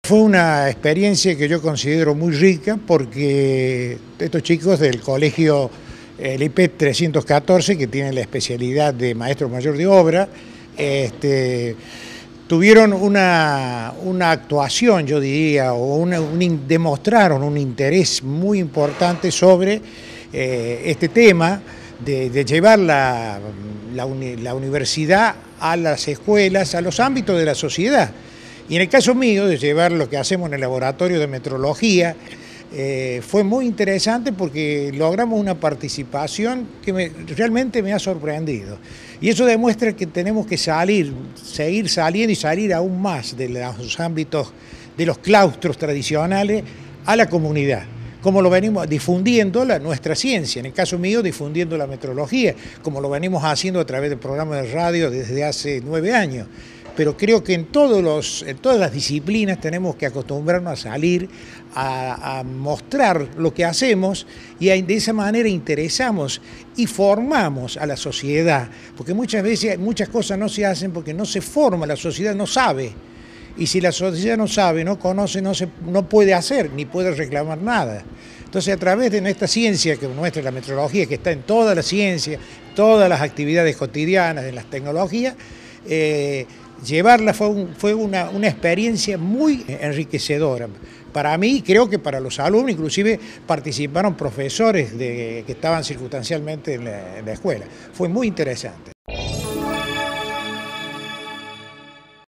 Fue una experiencia que yo considero muy rica porque estos chicos del colegio el IP 314, que tiene la especialidad de maestro mayor de obra, tuvieron una actuación, yo diría, demostraron un interés muy importante sobre este tema de llevar la universidad a las escuelas, a los ámbitos de la sociedad. Y en el caso mío, de llevar lo que hacemos en el laboratorio de metrología, fue muy interesante porque logramos una participación que realmente me ha sorprendido. Y eso demuestra que tenemos que seguir saliendo y salir aún más de los ámbitos, de los claustros tradicionales a la comunidad. Como lo venimos difundiendo nuestra ciencia, en el caso mío difundiendo la metrología, como lo venimos haciendo a través del programa de radio desde hace 9 años. Pero creo que en todas las disciplinas tenemos que acostumbrarnos a salir, a mostrar lo que hacemos y de esa manera interesamos y formamos a la sociedad. Porque muchas veces muchas cosas no se hacen porque no se forma, la sociedad no sabe. Y si la sociedad no sabe, no conoce, no puede hacer ni puede reclamar nada. Entonces, a través de nuestra ciencia, que nuestra la metrología, que está en toda la ciencia, todas las actividades cotidianas, en las tecnologías, llevarla fue una experiencia muy enriquecedora. Para mí, creo que para los alumnos, inclusive participaron profesores que estaban circunstancialmente en la escuela. Fue muy interesante.